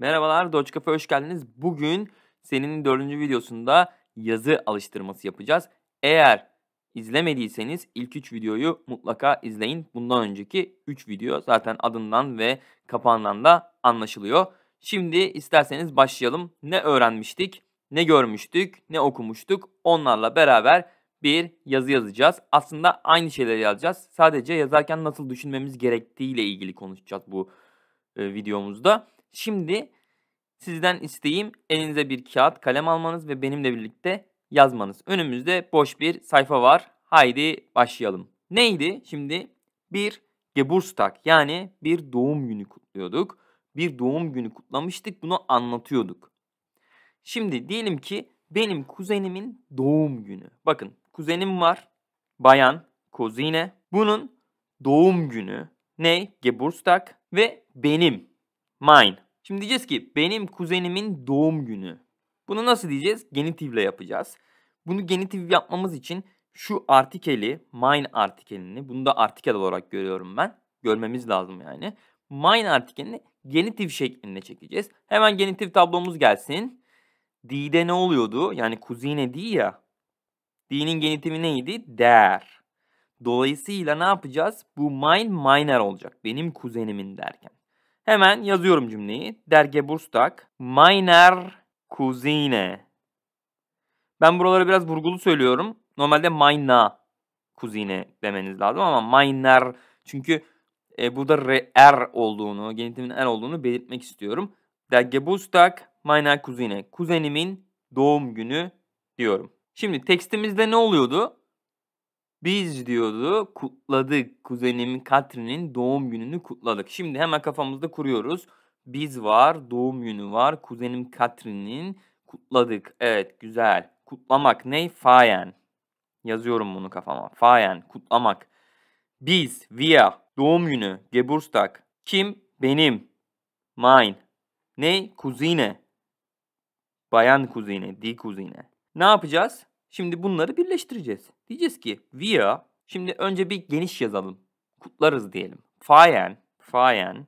Merhabalar, Doç Kafe hoş geldiniz. Bugün senin 4. videosunda yazı alıştırması yapacağız. Eğer izlemediyseniz ilk 3 videoyu mutlaka izleyin. Bundan önceki 3 video zaten adından ve kapağından da anlaşılıyor. Şimdi isterseniz başlayalım. Ne öğrenmiştik, ne görmüştük, ne okumuştuk? Onlarla beraber bir yazı yazacağız. Aslında aynı şeyleri yazacağız. Sadece yazarken nasıl düşünmemiz gerektiğiyle ilgili konuşacağız bu videomuzda. Şimdi sizden isteğim elinize bir kağıt, kalem almanız ve benimle birlikte yazmanız. Önümüzde boş bir sayfa var. Haydi başlayalım. Neydi? Şimdi bir Geburtstag yani bir doğum günü kutluyorduk. Bir doğum günü kutlamıştık. Bunu anlatıyorduk. Şimdi diyelim ki benim kuzenimin doğum günü. Bakın kuzenim var. Bayan, Cousine. Bunun doğum günü ne? Geburtstag ve benim. Mine. Şimdi diyeceğiz ki benim kuzenimin doğum günü. Bunu nasıl diyeceğiz? Genitifle yapacağız. Bunu genitif yapmamız için şu artikeli, mine artikelini, bunu da artikel olarak görüyorum ben. Görmemiz lazım yani. Mine artikelini genitif şeklinde çekeceğiz. Hemen genitif tablomuz gelsin. D'de ne oluyordu? Yani kuzine D ya. D'nin genitifi neydi? Der. Dolayısıyla ne yapacağız? Bu mine minor olacak. Benim kuzenimin derken. Hemen yazıyorum cümleyi. Der Geburtstag meiner Cousine. Ben buraları biraz vurgulu söylüyorum. Normalde meiner Cousine demeniz lazım ama meiner çünkü burada er olduğunu, genitimin er olduğunu belirtmek istiyorum. Der Geburtstag meiner Cousine. Kuzenimin doğum günü diyorum. Şimdi tekstimizde ne oluyordu? Biz diyordu kutladık. Kuzenimin Katri'nin doğum gününü kutladık. Şimdi hemen kafamızda kuruyoruz. Biz var, doğum günü var. Kuzenim Katri'nin kutladık. Evet, güzel. Kutlamak ne? Feiern. Yazıyorum bunu kafama. Feiern, kutlamak. Biz, wir, doğum günü, Geburtstag. Kim? Benim. Mein. Ne? Kuzine. Bayan kuzine, die kuzine. Ne yapacağız? Şimdi bunları birleştireceğiz. Diyeceğiz ki wir, şimdi önce bir geniş yazalım. Kutlarız diyelim. Feiern, feiern.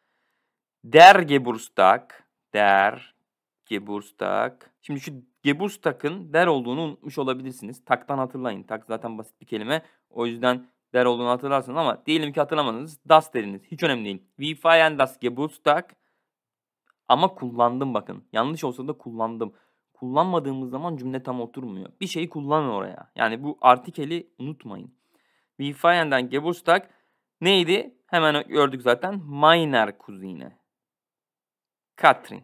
Der Geburtstag, der Geburtstag. Şimdi şu Geburtstag'ın der olduğunu unutmuş olabilirsiniz. Tak'tan hatırlayın. Tak zaten basit bir kelime. O yüzden der olduğunu hatırlarsınız ama diyelim ki hatırlamadınız. Das deriniz. Hiç önemli değil. Wir feiern das Geburtstag. Ama kullandım bakın. Yanlış olsa da kullandım. Kullanmadığımız zaman cümle tam oturmuyor. Bir şeyi kullanın oraya. Yani bu artikeli unutmayın. Wir feiern den Geburtstag neydi? Hemen gördük zaten. Meiner Cousine. Katrin.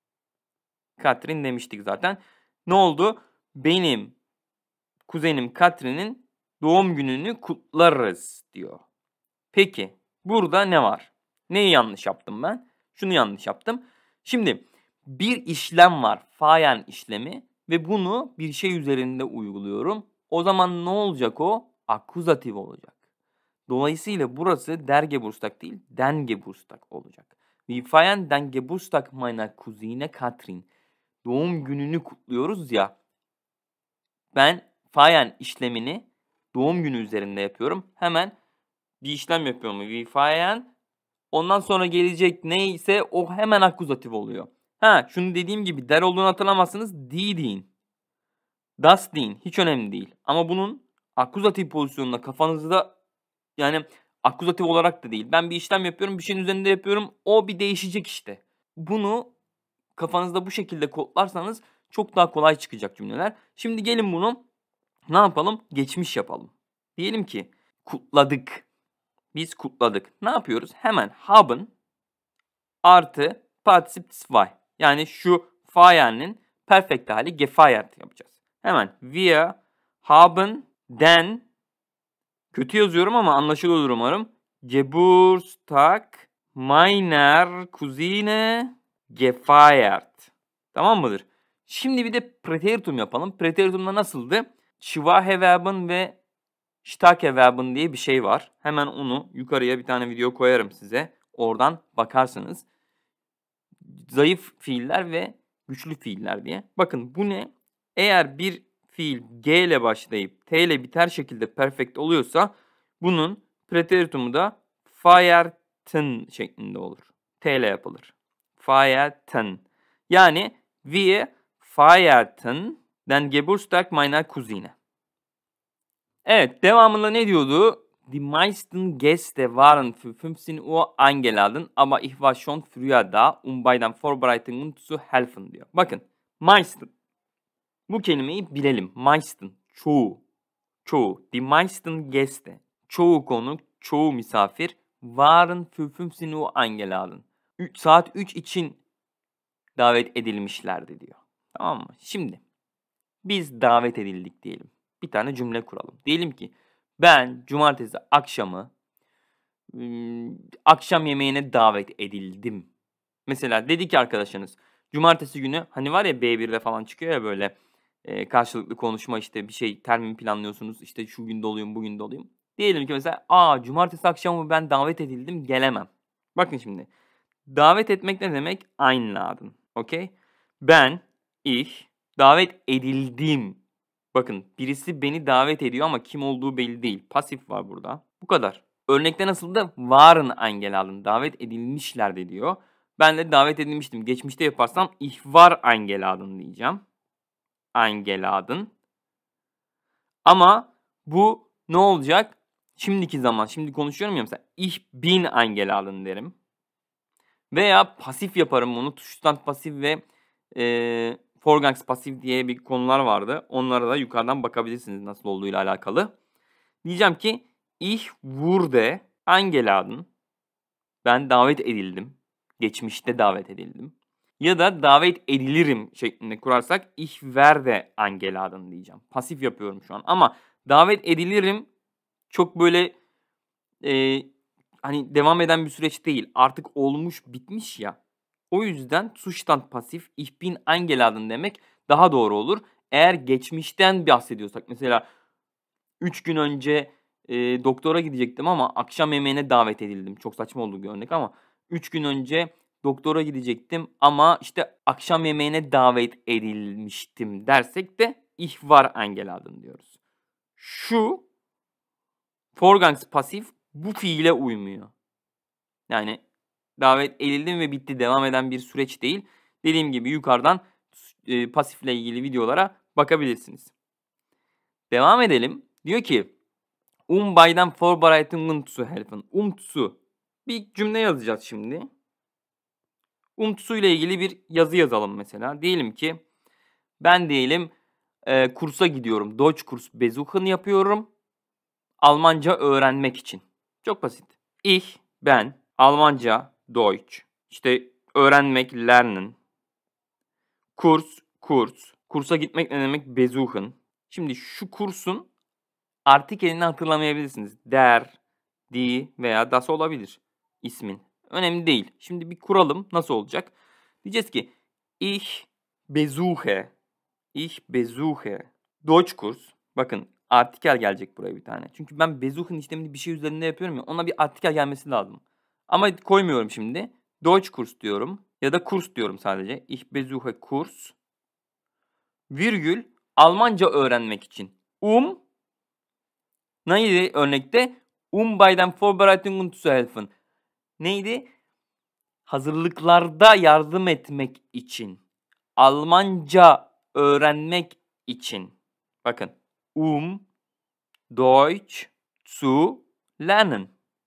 Katrin demiştik zaten. Ne oldu? Benim kuzenim Katrin'in doğum gününü kutlarız diyor. Peki burada ne var? Neyi yanlış yaptım ben? Şunu yanlış yaptım. Şimdi bir işlem var. Feiern işlemi ve bunu bir şey üzerinde uyguluyorum. O zaman ne olacak o? Akuzatif olacak. Dolayısıyla burası der Geburtstag değil, den Geburtstag olacak. Wir feiern den Geburtstag meiner Cousine Katrin. Doğum gününü kutluyoruz ya. Ben feiern işlemini doğum günü üzerinde yapıyorum. Hemen bir işlem yapıyorum. Wir feiern. Ondan sonra gelecek neyse o hemen akuzatif oluyor. Ha, şunu dediğim gibi der olduğunu hatırlamazsınız. Die deyin. Das deyin. Hiç önemli değil. Ama bunun akuzatif pozisyonunda kafanızda yani akuzatif olarak da değil. Ben bir işlem yapıyorum. Bir şeyin üzerinde yapıyorum. O bir değişecek işte. Bunu kafanızda bu şekilde kodlarsanız çok daha kolay çıkacak cümleler. Şimdi gelin bunu ne yapalım? Geçmiş yapalım. Diyelim ki kutladık. Biz kutladık. Ne yapıyoruz? Hemen haben artı Partizip 2. Yani şu feier'nin perfect hali gefeiert yapacağız. Hemen wir haben den kötü yazıyorum ama anlaşılıyor umarım. Geburtstag meiner Cousine gefeiert. Tamam mıdır? Şimdi bir de Präteritum yapalım. Präteritum'da nasıldı? Schwache Verben ve Starke Verben diye bir şey var. Hemen onu yukarıya bir tane video koyarım size. Oradan bakarsınız. Zayıf fiiller ve güçlü fiiller diye. Bakın bu ne? Eğer bir fiil G ile başlayıp T ile biter şekilde perfect oluyorsa bunun preteritumu da feierten şeklinde olur. T ile yapılır. feierten. Yani wir feierten den Geburtstag meiner Cousine. Evet, devamında ne diyordu? Die meisten Gäste waren für 15 Uhr eingeladen, aber ich war schon früher da, um bei den Vorbereitungen zu helfen diyor. Bakın, meisten. Bu kelimeyi bilelim. Meisten, çoğu. Çoğu. Die meisten Gäste. Çoğu konuk, çoğu misafir. Waren für 15 Uhr eingeladen. Saat 3 için davet edilmişlerdi diyor. Tamam mı? Şimdi biz davet edildik diyelim. Bir tane cümle kuralım. Diyelim ki ben cumartesi akşamı akşam yemeğine davet edildim. Mesela dedi ki arkadaşınız cumartesi günü hani var ya B1'de falan çıkıyor ya böyle karşılıklı konuşma işte bir şey termin planlıyorsunuz. İşte şu gün doluyum bugün doluyum. Diyelim ki mesela cumartesi akşamı ben davet edildim gelemem. Bakın şimdi davet etmek ne demek? Einladen. Okey? Ben, ich, davet edildim. Bakın birisi beni davet ediyor ama kim olduğu belli değil. Pasif var burada. Bu kadar. Örnekte nasıldı? Waren eingeladen. Davet edilmişlerdi diyor. Ben de davet edilmiştim. Geçmişte yaparsam ich war eingeladen diyeceğim. Eingeladen. Ama bu ne olacak? Şimdiki zaman. Şimdi konuşuyorum ya mesela. Ich bin eingeladen derim. Veya pasif yaparım bunu. Zustand pasif ve Vorgangspasif diye bir konular vardı. Onlara da yukarıdan bakabilirsiniz nasıl olduğuyla alakalı. Diyeceğim ki ich wurde eingeladen. Ben davet edildim. Geçmişte davet edildim. Ya da davet edilirim şeklinde kurarsak ich werde eingeladen diyeceğim. Pasif yapıyorum şu an. Ama davet edilirim çok böyle hani devam eden bir süreç değil. Artık olmuş bitmiş ya. O yüzden Zustand pasif ich bin eingeladen demek daha doğru olur. Eğer geçmişten bahsediyorsak mesela 3 gün önce doktora gidecektim ama akşam yemeğine davet edildim. Çok saçma oldu bir örnek ama 3 gün önce doktora gidecektim ama işte akşam yemeğine davet edilmiştim dersek de ich war eingeladen diyoruz. Şu Vorgangspasif bu fiile uymuyor. Yani davet edildim ve bitti devam eden bir süreç değil. Dediğim gibi yukarıdan pasifle ilgili videolara bakabilirsiniz. Devam edelim. Diyor ki bei den Vorbereitungen zu helfen. Zu. Bir cümle yazacağız şimdi. Zu ile ilgili bir yazı yazalım mesela. Diyelim ki ben kursa gidiyorum. Deutsch kurs besuchen yapıyorum. Almanca öğrenmek için. Çok basit. Ben, Almanca, Deutsch. İşte öğrenmek, lernen. Kurs. Kursa gitmek ne demek? Besuchen. Şimdi şu kursun artikelini hatırlamayabilirsiniz. Der, die veya das olabilir ismin. Önemli değil. Şimdi bir kuralım. Nasıl olacak? Diyeceğiz ki ich besuche Deutsch kurs. Bakın artikel gelecek buraya bir tane. Çünkü ben besuchen işlemini bir şey üzerinde yapıyorum ya. Ona bir artikel gelmesi lazım. Ama koymuyorum şimdi. Deutsch kurs diyorum. Ya da kurs diyorum sadece. Ich besuche Kurs. Virgül Almanca öğrenmek için. Neydi örnekte? Bei den Vorbereitungen zu helfen. Neydi? Hazırlıklarda yardım etmek için. Almanca öğrenmek için. Bakın. Deutsch zu lernen.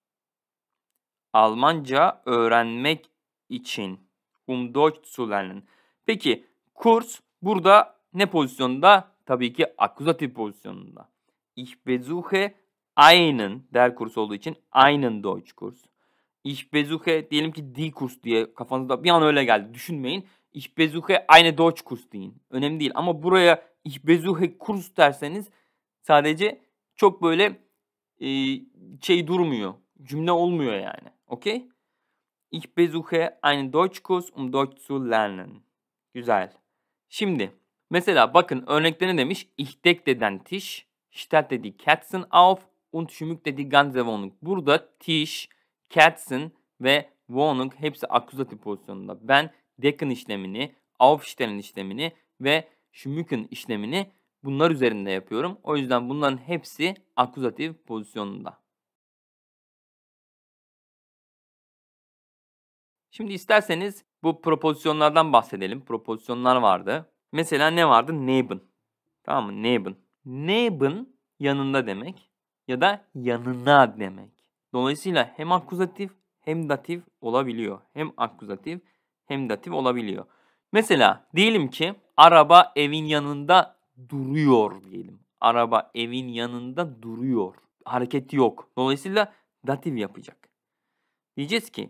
Almanca öğrenmek için. Deutsch zu lernen. Peki kurs burada ne pozisyonda? Tabii ki akuzatif pozisyonunda. Ich besuche einen, der kurs olduğu için einen Deutsch kurs. Ich besuche diyelim ki die kurs diye kafanızda bir an öyle geldi. Düşünmeyin. Ich besuche eine Deutsch kurs deyin. Önemli değil ama buraya ich besuche kurs derseniz sadece çok böyle durmuyor. Cümle olmuyor yani. Okey? Ich besuche einen Deutschkurs, Deutsch zu lernen. Güzel. Şimdi mesela bakın örnekte ne demiş? Ich decke den Tisch, stellte die Kerzen auf und schmückte die ganze Wohnung. Burada Tisch, Kerzen ve Wohnung hepsi akuzatif pozisyonunda. Ben decken işlemini, aufstellen işlemini ve schmücken işlemini bunlar üzerinde yapıyorum. O yüzden bunların hepsi akuzatif pozisyonunda. Şimdi isterseniz bu propozisyonlardan bahsedelim. Propozisyonlar vardı. Mesela ne vardı? Neben. Tamam mı? Neben. Neben yanında demek ya da yanına demek. Dolayısıyla hem akuzatif hem datif olabiliyor. Hem akuzatif hem datif olabiliyor. Mesela diyelim ki araba evin yanında duruyor diyelim. Araba evin yanında duruyor. Hareketi yok. Dolayısıyla datif yapacak. Diyeceğiz ki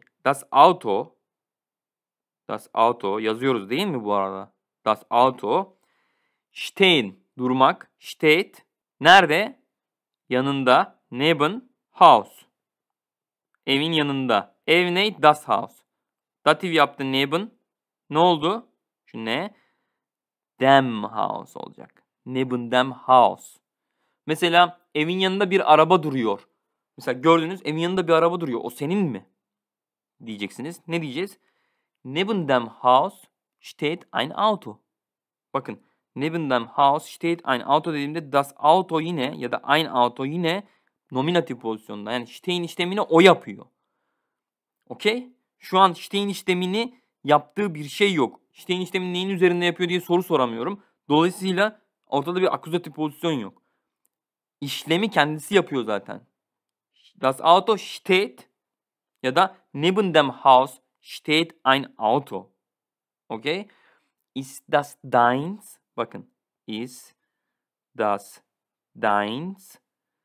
das Auto yazıyoruz değil mi bu arada? Das Auto stehen durmak, steht nerede? Yanında, neben Haus. Evin yanında. Ev ne? Das Haus. Datif yaptı neben. Ne oldu? Şu ne? Dem Haus olacak. Neben dem Haus. Mesela evin yanında bir araba duruyor. Mesela gördünüz evin yanında bir araba duruyor. O senin mi? Diyeceksiniz. Ne diyeceğiz? Neben dem Haus steht ein Auto. Bakın. Neben dem Haus steht ein Auto dediğimde das Auto yine ya da ein Auto yine nominatif pozisyonda. Yani stehen işlemini o yapıyor. Okey? Şu an stehen işlemini yaptığı bir şey yok. Stehen işlemini neyin üzerinde yapıyor diye soru soramıyorum. Dolayısıyla ortada bir akuzatif pozisyon yok. İşlemi kendisi yapıyor zaten. Das Auto steht ya da neben dem Haus steht ein Auto. Okey? Ist das deins? Bakın. Ist das deins?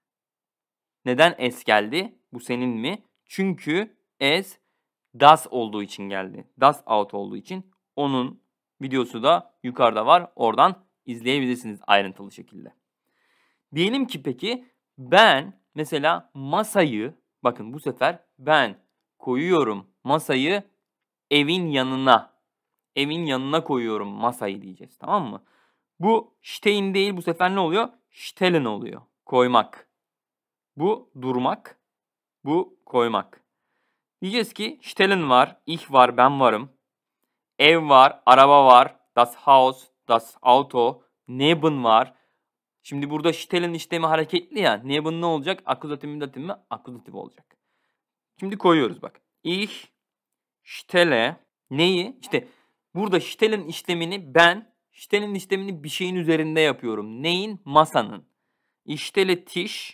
Neden es geldi? Bu senin mi? Çünkü es das olduğu için geldi. Das Auto olduğu için. Onun videosu da yukarıda var. Oradan izleyebilirsiniz ayrıntılı şekilde. Diyelim ki peki ben mesela masayı, bakın bu sefer ben koyuyorum masayı evin yanına. Evin yanına koyuyorum masayı diyeceğiz, tamam mı? Bu stehen değil, bu sefer ne oluyor? Stellen oluyor. Koymak. Bu durmak. Bu koymak. Diyeceğiz ki stellen var, ich var, ben varım. Ev var, araba var, das Haus, das Auto, neben var. Şimdi burada stellen işlemi hareketli ya. Neben ne olacak? Akuzatif mi datif mi? Akuzatif olacak. Şimdi koyuyoruz bak. Ich stelle neyi? İşte burada stellen işlemini ben stellen işlemini bir şeyin üzerinde yapıyorum. Neyin? Masanın. Ich stelle Tisch.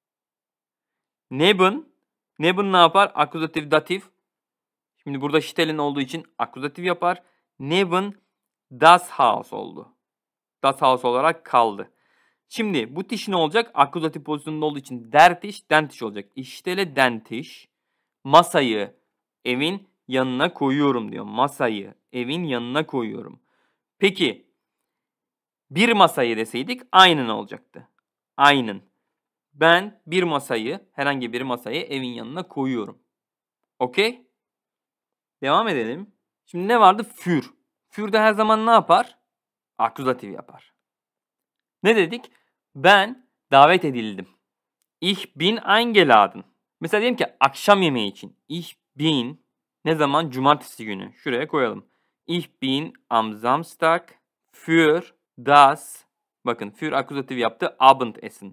Neben. Neben ne yapar? Akuzatif datif. Şimdi burada stellen olduğu için akuzatif yapar. Neben das Haus oldu. Das Haus olarak kaldı. Şimdi bu tiş ne olacak? Akuzatif pozisyonunda olduğu için der tiş, den tiş olacak. İştele den tiş. Masayı evin yanına koyuyorum diyor. Masayı evin yanına koyuyorum. Peki bir masayı deseydik aynen olacaktı. Aynen. Ben bir masayı, herhangi bir masayı evin yanına koyuyorum. Okey? Devam edelim. Şimdi ne vardı? Für. Für de her zaman ne yapar? Akuzatif yapar. Ne dedik? Ben davet edildim. Ich bin eingeladen. Mesela diyelim ki akşam yemeği için. Ich bin ne zaman? Cumartesi günü. Şuraya koyalım. Ich bin am Samstag für das, bakın für akuzatif yaptı. Abendessen.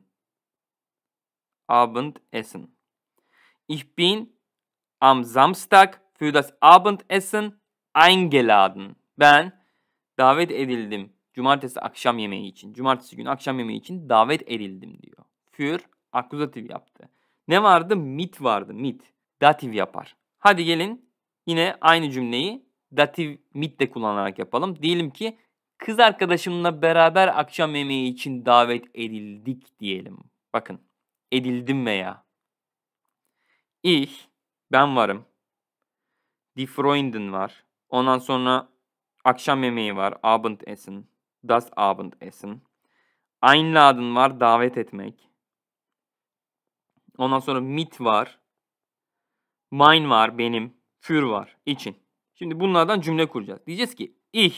Abendessen. Ich bin am Samstag für das Abendessen eingeladen. Ben davet edildim. Cumartesi akşam yemeği için. Cumartesi günü akşam yemeği için davet edildim diyor. Für akuzatif yaptı. Ne vardı? Mit vardı. Mit. Datif yapar. Hadi gelin yine aynı cümleyi datif mit de kullanarak yapalım. Diyelim ki kız arkadaşımla beraber akşam yemeği için davet edildik diyelim. Bakın. Edildim veya. Ich, ben varım. Die Freundin var. Ondan sonra akşam yemeği var. Abendessen. Das Abendessen. Einladen var. Davet etmek. Ondan sonra mit var. Mein var. Benim. Für var. İçin. Şimdi bunlardan cümle kuracağız. Diyeceğiz ki ich.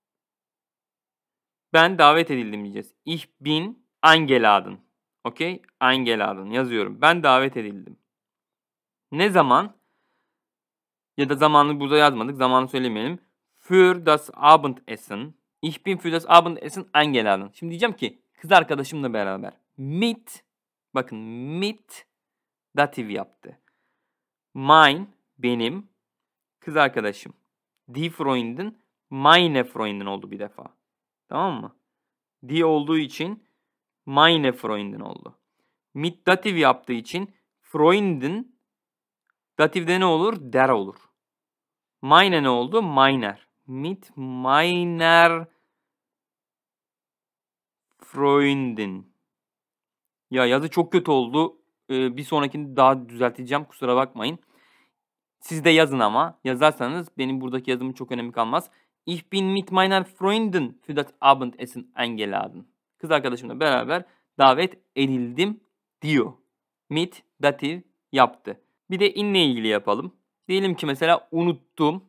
Ben davet edildim diyeceğiz. Ich bin eingeladen. Okey? Eingeladen yazıyorum. Ben davet edildim. Ne zaman? Ya da zamanı burada yazmadık. Zamanı söylemeyelim. Für das Abendessen. Ich bin für das Abendessen eingeladen. Şimdi diyeceğim ki kız arkadaşımla beraber. Mit. Bakın mit datif yaptı. Mein benim. kız arkadaşım. Die Freundin, meine Freundin oldu bir defa. Tamam mı? Die olduğu için meine Freundin oldu. Mit datif yaptığı için Freundin datifde ne olur? Der olur. Meine ne oldu? Meiner. Mit meiner Freundin. Ya yazı çok kötü oldu. Bir sonrakini daha düzelteceğim. Kusura bakmayın. Siz de yazın ama. Yazarsanız benim buradaki yazımın çok önemi kalmaz. Ich bin mit meiner Freundin für das Abendessen eingeladen. Kız arkadaşımla beraber davet edildim diyor. Mit datif yaptı. Bir de inle ilgili yapalım. Diyelim ki mesela unuttum.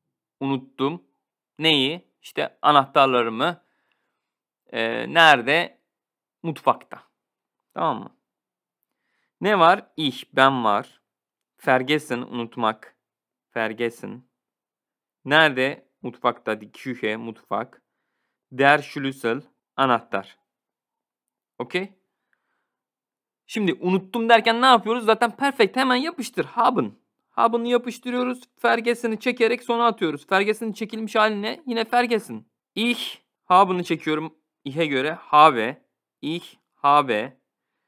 Neyi? İşte anahtarlarımı. Nerede? Mutfakta. Tamam mı? Ne var? Ich, ben var. Vergessen, unutmak. Vergessen. Nerede? Mutfakta. Die Küche, mutfak. Der Schlüssel, anahtar. Okey? Şimdi unuttum derken ne yapıyoruz? Zaten perfect, hemen yapıştır. Haben. Haben'ı yapıştırıyoruz. Vergessen'i çekerek sona atıyoruz. Vergessen'in çekilmiş haline yine Vergessen. Ich, haben'ı çekiyorum. İch'e göre habe. Ich habe.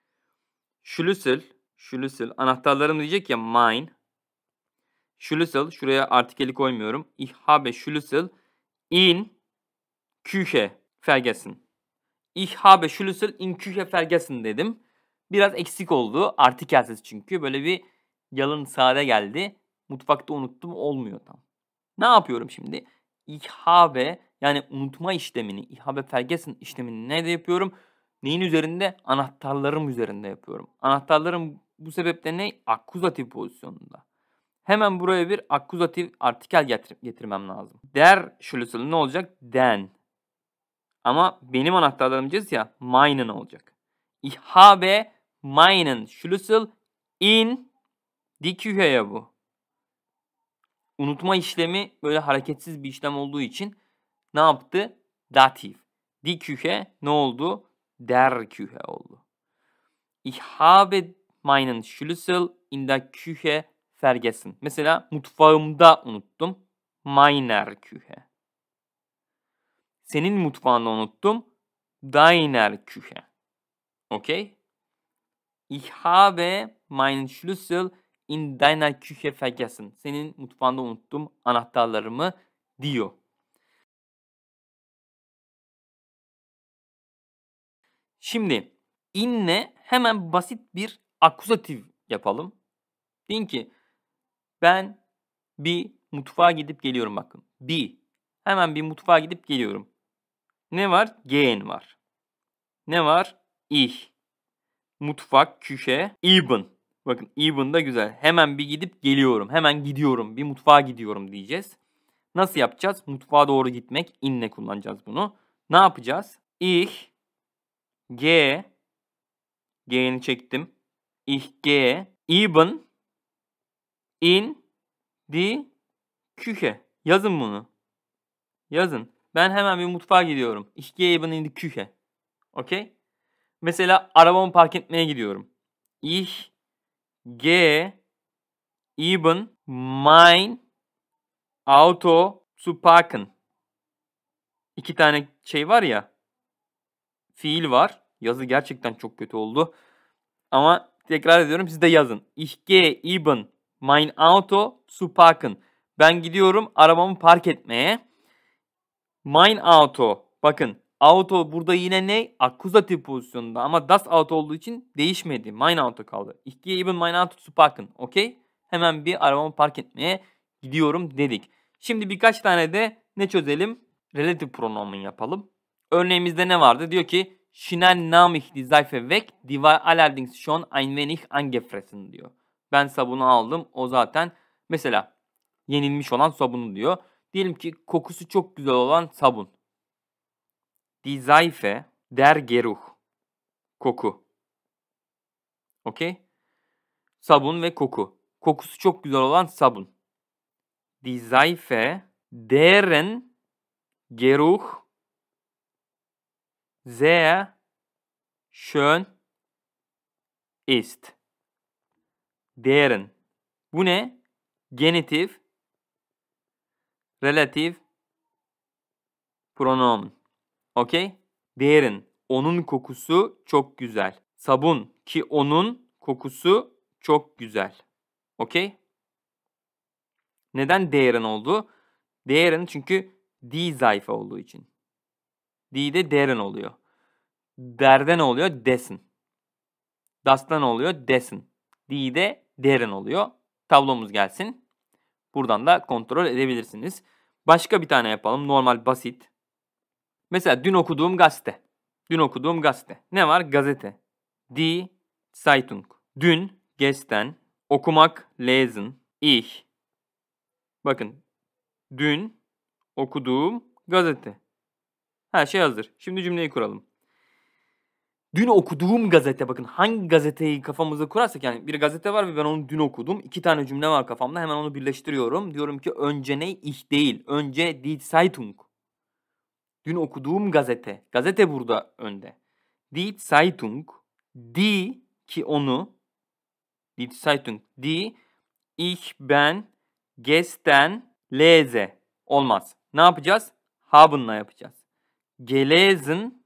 Schlüssel. Anahtarlarım diyecek ya mein. Schlüssel. Şuraya artikeli koymuyorum. Ich habe Schlüssel in Küche vergessen. Ich habe Schlüssel in Küche vergessen dedim. Biraz eksik oldu. Artikelsiz çünkü. Böyle bir yalın sade geldi. Mutfakta unuttum olmuyor tam. Ne yapıyorum şimdi? Ich habe yani unutma işlemini, ich habe vergessen işlemini nerede yapıyorum? Neyin üzerinde? Anahtarlarım üzerinde yapıyorum. Anahtarlarım bu sebeple ne? Akkuzatif pozisyonunda. Hemen buraya bir akkuzatif artikel getirmem lazım. Der Schlüssel ne olacak? Den. Ama benim anahtarlarım diyeceğiz ya, meinen olacak. Ich habe meinen Schlüssel in die Küche bu. Unutma işlemi böyle hareketsiz bir işlem olduğu için ne yaptı? Datif. Die Küche ne oldu? Der Küche oldu. Ich habe meinen Schlüssel in der Küche vergessen. Mesela mutfağımda unuttum. Meiner Küche. Senin mutfağında unuttum. Deiner Küche. Okay? Ich habe meinen Schlüssel in deiner Küche vergessen. Senin mutfağında unuttum anahtarlarımı diyor. Şimdi inle hemen basit bir akuzatif yapalım. Deyin ki ben bir mutfağa gidip geliyorum bakın. Hemen bir mutfağa gidip geliyorum. Ne var? Gehen var. Ne var? Ich. Mutfak, Küche, eben. Bakın eben da güzel. Hemen bir gidip geliyorum. Hemen gidiyorum. Bir mutfağa gidiyorum diyeceğiz. Nasıl yapacağız? Mutfağa doğru gitmek. İnle kullanacağız bunu. Ne yapacağız? Ich G'ni çektim. Ich gehe eben in die Küche. Yazın bunu. Yazın. Ben hemen bir mutfağa gidiyorum. Ich gehe eben in die Küche. Okey? Mesela arabamı park etmeye gidiyorum. Ich gehe eben mein Auto zu parken. İki tane şey var ya. Fiil var. Yazı gerçekten çok kötü oldu. Ama tekrar ediyorum, siz de yazın. Ich gehe eben mein Auto zu parken. Ben gidiyorum arabamı park etmeye. Mein Auto. Bakın auto burada yine ne? Akuzatif pozisyonunda ama das Auto olduğu için değişmedi. Mein Auto kaldı. Ich gehe eben mein Auto zu parken. Okey? Hemen bir arabamı park etmeye gidiyorum dedik. Şimdi birkaç tane de ne çözelim? Relative pronomen yapalım. Örneğimizde ne vardı? Diyor ki Schnell nahm ich die Seife weg, die war allerdings schon ein wenig angefressen diyor. Ben sabunu aldım, o zaten mesela yenilmiş olan sabunu diyor. Diyelim ki kokusu çok güzel olan sabun. Die Seife, der Geruch. Koku. Okey? Sabun ve koku. Kokusu çok güzel olan sabun. Die Seife, deren Geruch sehr schön ist. Deren. Bu ne? Genitif. Relative pronoun. Okey? Deren. Onun kokusu çok güzel. Sabun. Ki onun kokusu çok güzel. Okey? Neden deren oldu? Deren çünkü die zayıf olduğu için. Die de deren oluyor. Derden oluyor? Dessen. Das'tan oluyor? Dessen. Die de deren oluyor. Tablomuz gelsin. Buradan da kontrol edebilirsiniz. Başka bir tane yapalım. Normal, basit. Mesela dün okuduğum gazete. Dün okuduğum gazete. Ne var? Gazete. Die Zeitung. Dün, gestern. Okumak, lesen. Ich. Bakın. Dün okuduğum gazete. Her şey hazır. Şimdi cümleyi kuralım. Dün okuduğum gazete, bakın hangi gazeteyi kafamıza kurarsak, yani bir gazete var ve ben onu dün okudum. 2 tane cümle var kafamda, hemen onu birleştiriyorum. Diyorum ki önce ne? Ich değil. Önce die Zeitung. Dün okuduğum gazete. Gazete burada önde. Die Zeitung. Die, ki onu. Die Zeitung. Die ich ben gestern lese. Olmaz. Ne yapacağız? Haben'la yapacağız. Gelesen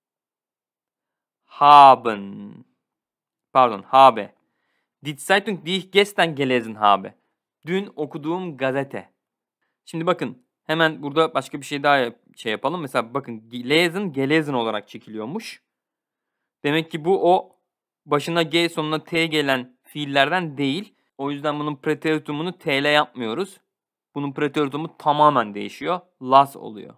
haben. Pardon, habe. Die Zeitung, die ich gestern gelesen habe. Dün okuduğum gazete. Şimdi bakın, hemen burada başka bir şey daha yapalım. Mesela bakın, lesen, gelesen olarak çekiliyormuş. Demek ki bu o başına G sonuna T gelen fiillerden değil. O yüzden bunun preteritumunu T ile yapmıyoruz. Bunun preteritumu tamamen değişiyor. Las oluyor.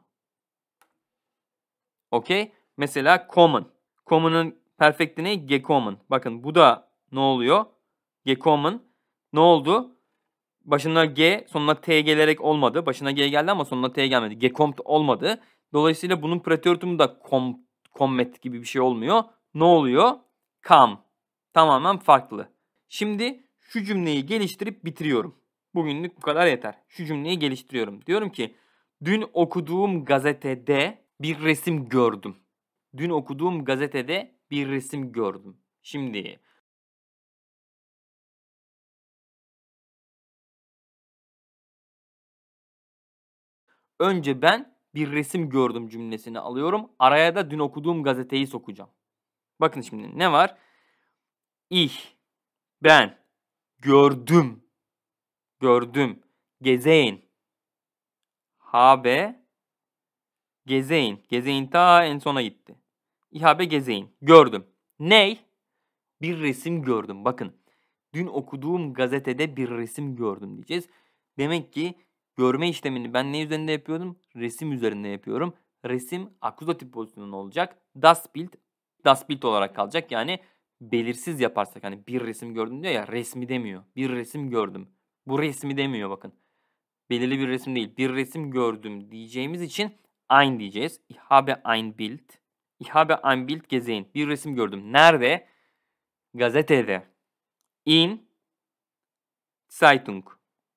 Okey? Mesela common. Common'ın perfect'i ne? Gekommen. Bakın bu da ne oluyor? Gekommen. Ne oldu? Başına G, sonuna T gelerek olmadı. Başına G geldi ama sonuna T gelmedi. Gekommt olmadı. Dolayısıyla bunun preteritumu da kommet gibi bir şey olmuyor. Ne oluyor? Kam. Tamamen farklı. Şimdi şu cümleyi geliştirip bitiriyorum. Bugünlük bu kadar yeter. Şu cümleyi geliştiriyorum. Diyorum ki dün okuduğum gazetede bir resim gördüm. Dün okuduğum gazetede bir resim gördüm. Şimdi önce ben bir resim gördüm cümlesini alıyorum. Araya da dün okuduğum gazeteyi sokacağım. Bakın şimdi ne var? Ich, ben, gördüm, gördüm, gesehen, habe, gesehen. Gesehen ta en sona gitti. Ich habe gesehen, gördüm. Ney? Bir resim gördüm. Bakın, dün okuduğum gazetede bir resim gördüm diyeceğiz. Demek ki görme işlemini ben ne üzerinde yapıyordum? Resim üzerinde yapıyorum. Resim akuzatif pozisyonunda olacak. Das Bild olarak kalacak. Yani belirsiz yaparsak, hani bir resim gördüm diyor ya, resmi demiyor. Bir resim gördüm. Bu resmi demiyor bakın. Belirli bir resim değil. Bir resim gördüm diyeceğimiz için ein diyeceğiz. Ich habe ein Bild. Ich habe ein Bild gesehen. Bir resim gördüm. Nerede? Gazetede. In Zeitung.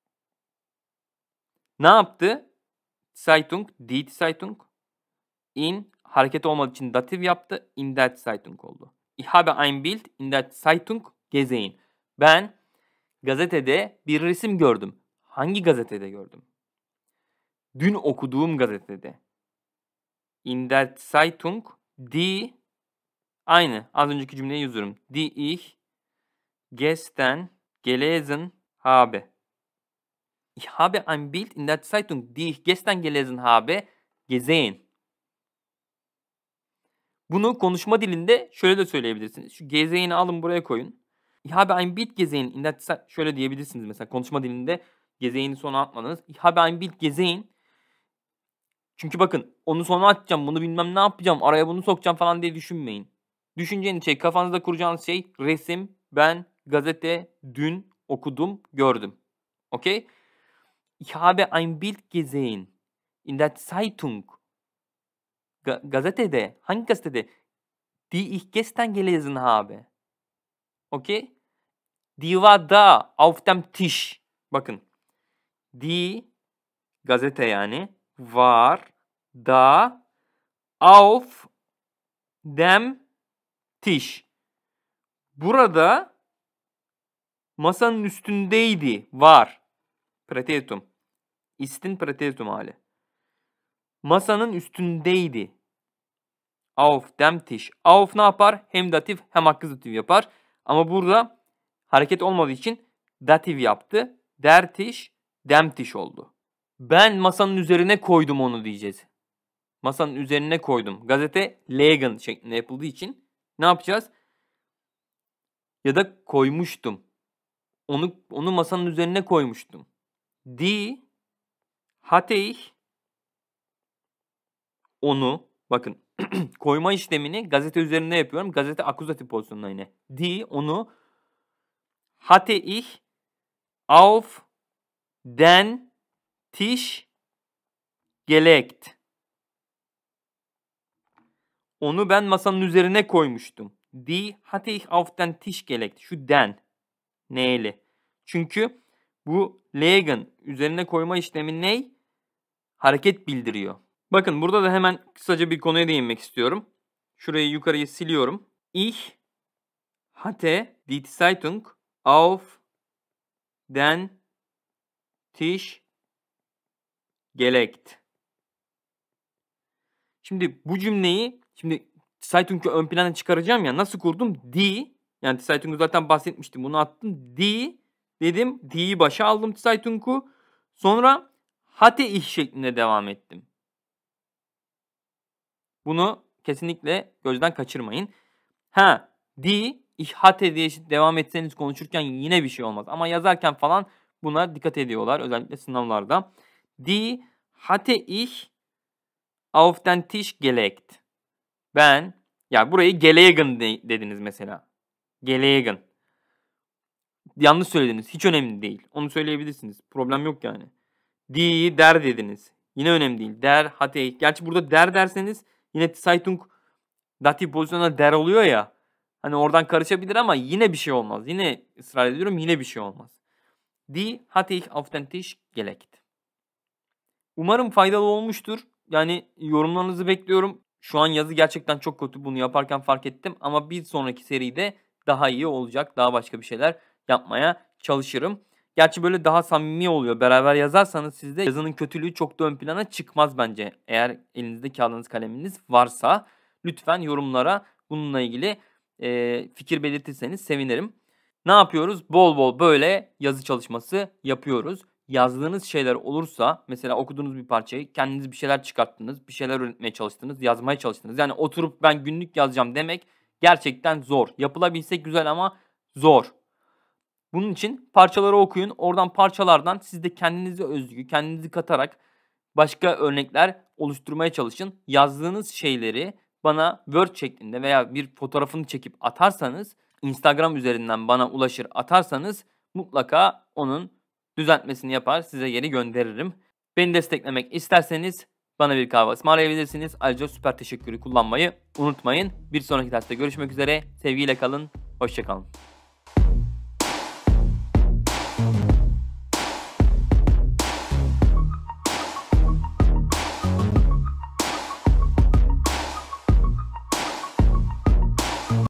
Ne yaptı? Zeitung, die Zeitung. In hareket olmadığı için datif yaptı. In der Zeitung oldu. Ich habe ein Bild in der Zeitung gesehen. Ben gazetede bir resim gördüm. Hangi gazetede gördüm? Dün okuduğum gazetede. In der Zeitung, die, aynı az önceki cümleyi yazıyorum. Die ich gestern gelesen habe. Ich habe ein Bild in der Zeitung, die ich gestern gelesen habe, gesehen. Bunu konuşma dilinde şöyle de söyleyebilirsiniz. Şu gezeyen'i alın buraya koyun. Ich habe ein Bild gesehen in der Zeitung. Şöyle diyebilirsiniz mesela konuşma dilinde gezeyeni sona atmanız. Ich habe ein Bild gesehen. Çünkü bakın onu sona atacağım, bunu bilmem ne yapacağım, araya bunu sokacağım falan diye düşünmeyin. Düşüneceğiniz şey, kafanızda kuracağınız şey resim, ben, gazete, dün okudum, gördüm. Okey? Ich habe ein Bild gesehen in der Zeitung. Gazetede. Hangi gazetede? Die ich gestern gelesen habe. Okay? Die war da auf dem Tisch. Bakın. Die gazete yani war da auf dem Tisch. Burada masanın üstündeydi. Var. Preteritum. ist'in preteritum hali. Masanın üstündeydi. Auf dem Tisch. Auf ne yapar? Hem datif hem akkuzatif yapar. Ama burada hareket olmadığı için datif yaptı. Der Tisch, dem Tisch oldu. Ben masanın üzerine koydum onu diyeceğiz. Masanın üzerine koydum. Gazete legen şeklinde yapıldığı için ne yapacağız? Ya da koymuştum. Onu masanın üzerine koymuştum. Die hatte ich, onu bakın koyma işlemini gazete üzerinde yapıyorum. Gazete akuzatif pozisyonunda yine. Die, onu hatte ich auf den Tisch gelegt. Onu ben masanın üzerine koymuştum. Die hatte ich auf den Tisch gelegt. Şu den. Neyle? Çünkü bu legen üzerine koyma işlemi ne? Hareket bildiriyor. Bakın burada da hemen kısaca bir konuya değinmek istiyorum. Şurayı yukarıyı siliyorum. Ich hatte die Zeitung auf den Tisch gelegt. Şimdi bu cümleyi Zeitung'u ön plana çıkaracağım ya. Nasıl kurdum? Die, yani Zeitung'u zaten bahsetmiştim. Bunu attım. Die dedim. Die'yi başa aldım Zeitung'u. Sonra hatte ich şeklinde devam ettim. Bunu kesinlikle gözden kaçırmayın. Die, ich hatte diye devam etseniz konuşurken yine bir şey olmaz. Ama yazarken falan buna dikkat ediyorlar. Özellikle sınavlarda. Die hatte ich auf den Tisch gelegt. Ben, ya burayı gelegen dediniz mesela. Gelegen. Yanlış söylediniz. Hiç önemli değil. Onu söyleyebilirsiniz. Problem yok yani. Die'yi der dediniz. Yine önemli değil. Der, hatte ich. Gerçi burada der derseniz yine Zeitung datif pozisyonunda der oluyor ya. Hani oradan karışabilir ama yine bir şey olmaz. Yine ısrar ediyorum, yine bir şey olmaz. Die hatte ich auf den Tisch gelegt. Umarım faydalı olmuştur. Yani yorumlarınızı bekliyorum. Şu an yazı gerçekten çok kötü. Bunu yaparken fark ettim. Ama bir sonraki seride daha iyi olacak. Daha başka bir şeyler yapmaya çalışırım. Gerçi böyle daha samimi oluyor. Beraber yazarsanız sizde yazının kötülüğü çok da ön plana çıkmaz bence. Eğer elinizde kağıdınız kaleminiz varsa lütfen yorumlara bununla ilgili fikir belirtirseniz sevinirim. Ne yapıyoruz? Bol bol böyle yazı çalışması yapıyoruz. Yazdığınız şeyler olursa, mesela okuduğunuz bir parçayı, kendiniz bir şeyler çıkarttınız, bir şeyler öğretmeye çalıştınız, yazmaya çalıştınız. Yani oturup ben günlük yazacağım demek gerçekten zor. Yapılabilse güzel ama zor. Bunun için parçaları okuyun. Oradan parçalardan siz de kendinize özgü, kendinizi katarak başka örnekler oluşturmaya çalışın. Yazdığınız şeyleri bana Word şeklinde veya bir fotoğrafını çekip atarsanız, Instagram üzerinden bana ulaşır atarsanız mutlaka onun düzeltmesini yapar, size geri gönderirim. Beni desteklemek isterseniz bana bir kahve ısmarlayabilirsiniz. Ayrıca süper teşekkürü kullanmayı unutmayın. Bir sonraki derste görüşmek üzere. Sevgiyle kalın. Hoşça kalın.